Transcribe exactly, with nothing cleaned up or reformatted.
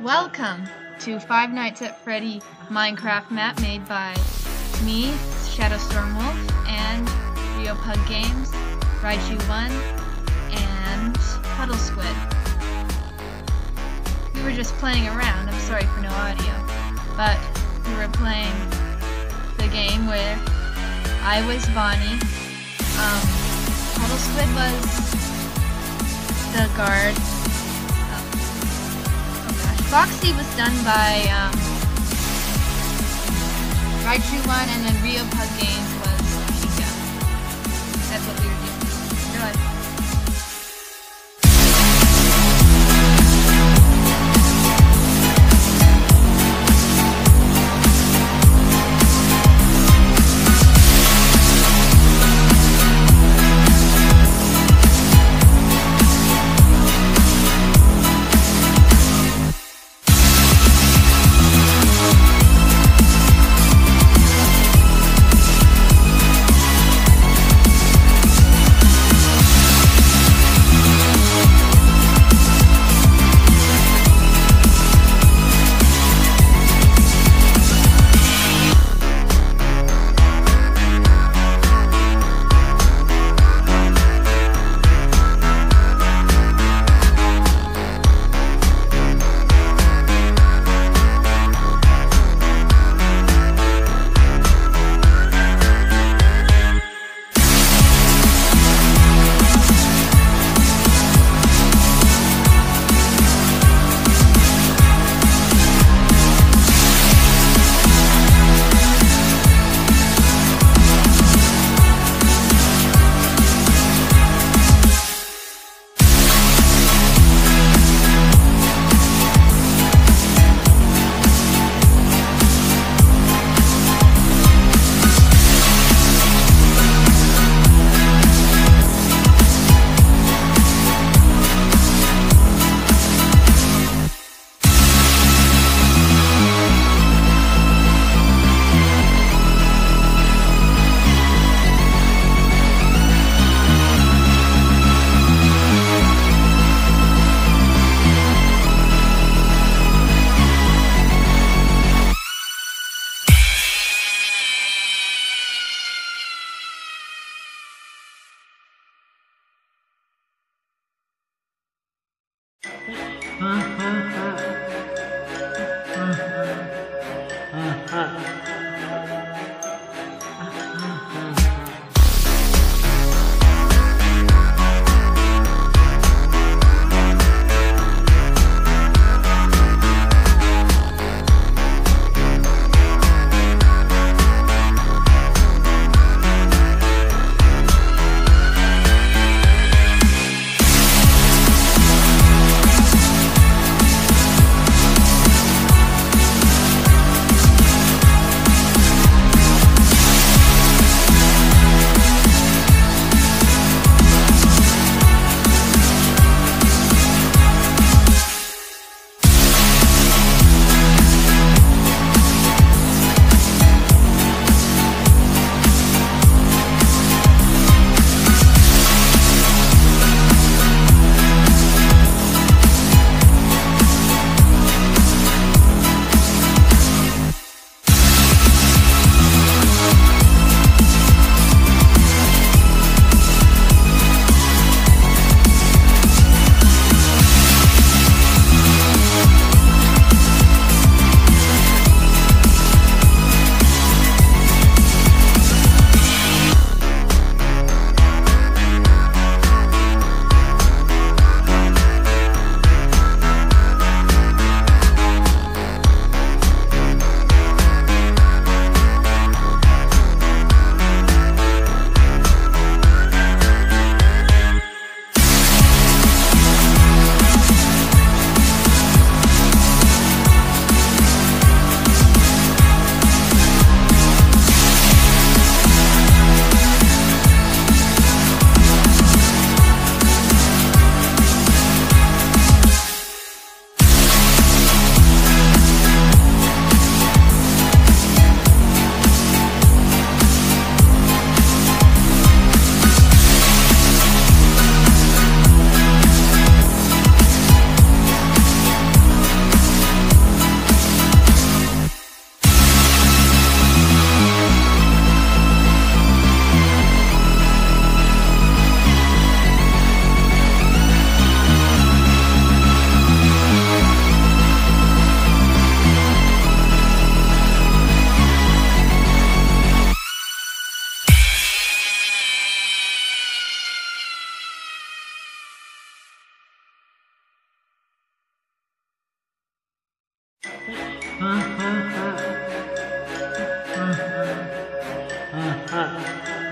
Welcome to Five Nights at Freddy Minecraft map made by me, Shadowstorm Wolf, and Rio Pug Games, Raichu one, and Puddle Squid. We were just playing around, I'm sorry for no audio, but we were playing the game where I was Bonnie, um, Puddle Squid was the guard. Foxy was done by um, Raichu one, and then Rio Pug Games was Chica. That's what we were doing. You're like, Ha ha ha. Ha ha.